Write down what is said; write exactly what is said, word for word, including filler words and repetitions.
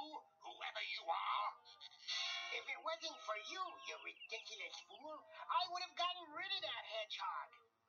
whoever you are. If it wasn't for you, you ridiculous fool, I would have gotten rid of that hedgehog.